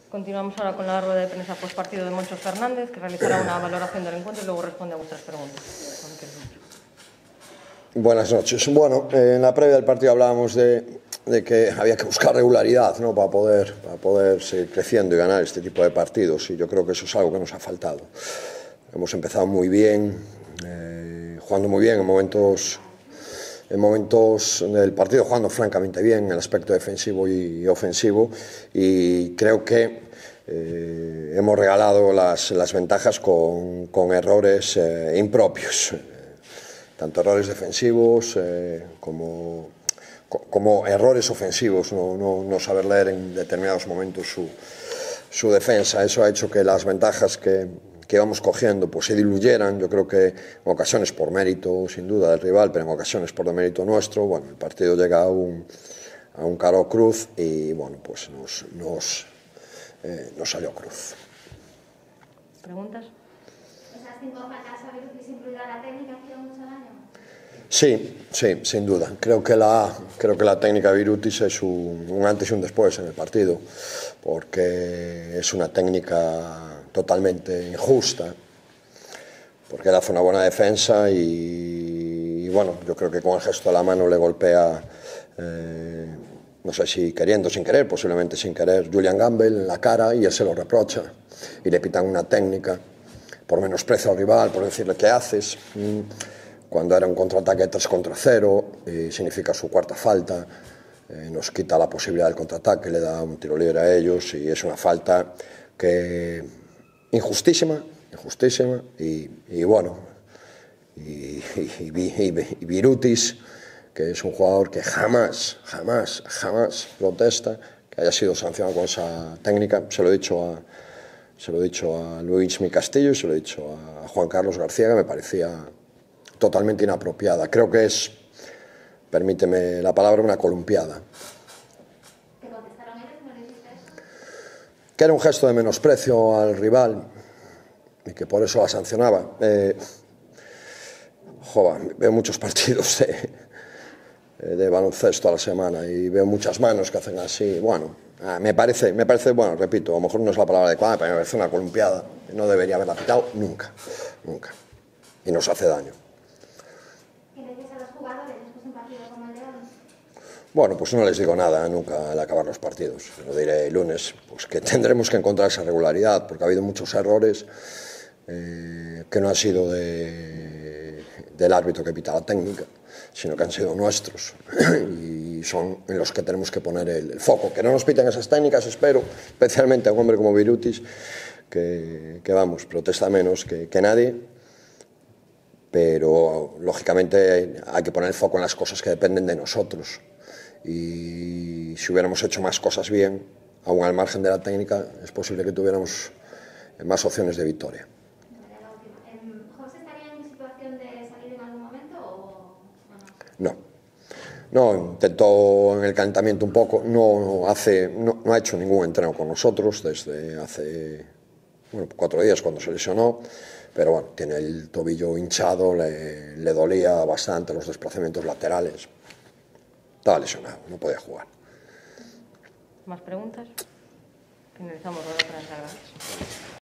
Continuamos ahora con la rueda de prensa postpartido de Moncho Fernández, que realizará una valoración del encuentro y luego responde a vuestras preguntas. Buenas noches. Bueno, en la previa del partido hablábamos de que había que buscar regularidad, ¿no?, para poder seguir creciendo y ganar este tipo de partidos, y yo creo que eso es algo que nos ha faltado. Hemos empezado muy bien, jugando muy bien en momentos del partido, jugando francamente bien en el aspecto defensivo y ofensivo, y creo que hemos regalado las ventajas con errores impropios, tanto errores defensivos como errores ofensivos, no saber leer en determinados momentos su defensa. Eso ha hecho que las ventajas que vamos cogiendo pues se diluyeran. Yo creo que en ocasiones por mérito sin duda del rival, pero en ocasiones por demérito nuestro. Bueno, el partido llega a un caro cruz y bueno, pues nos salió cruz. ¿Preguntas? ¿Esas 5 fracasos Virutis incluirá la técnica que lleva mucho daño? Sí, sin duda. Creo que la técnica de Virutis es un antes y un después en el partido, porque es una técnica totalmente injusta, porque él hace una buena defensa y bueno, yo creo que con el gesto de la mano le golpea, no sé si queriendo o sin querer, posiblemente sin querer, Julian Gamble en la cara, y él se lo reprocha y le pitan una técnica por menosprecio al rival, por decirle ¿qué haces?, cuando era un contraataque de 3 contra 0, significa su cuarta falta, nos quita la posibilidad del contraataque, le da un tiro libre a ellos y es una falta que injustísima y bueno, y Virutis, que es un jugador que jamás protesta que haya sido sancionado con esa técnica. Se lo he dicho a Luis Mi Castillo y se lo he dicho a Juan Carlos García, que me parecía totalmente inapropiada. Creo que es, permíteme la palabra, una columpiada. ¿Te contestaron ellos cuando le dijiste eso? Que era un gesto de menosprecio al rival y que por eso la sancionaba. Veo muchos partidos de baloncesto a la semana y veo muchas manos que hacen así. Bueno, me parece, bueno, repito, a lo mejor no es la palabra adecuada, pero me parece una columpiada. No debería haberla pitado nunca. Y nos hace daño. ¿Qué le dices a los jugadores después de un partido como el de hoy? Bueno, pues no les digo nada nunca al acabar los partidos. Lo diré el lunes, pues que tendremos que encontrar esa regularidad, porque ha habido muchos errores que no han sido del árbitro que pita la técnica, sino que han sido nuestros y son en los que tenemos que poner el foco. Que no nos piten esas técnicas, espero, especialmente a un hombre como Virutis, que vamos, protesta menos que nadie, pero lógicamente hay que poner el foco en las cosas que dependen de nosotros. Y si hubiéramos hecho más cosas bien, aún al margen de la técnica, es posible que tuviéramos más opciones de victoria. ¿José estaría en situación de salir en algún momento o no? No, intentó en el calentamiento un poco, no ha hecho ningún entreno con nosotros desde hace 4 días cuando se lesionó, pero bueno, tiene el tobillo hinchado, le dolía bastante los desplazamientos laterales. Estaba lesionado, no podía jugar. ¿Más preguntas? Finalizamos la rueda de prensa, gracias.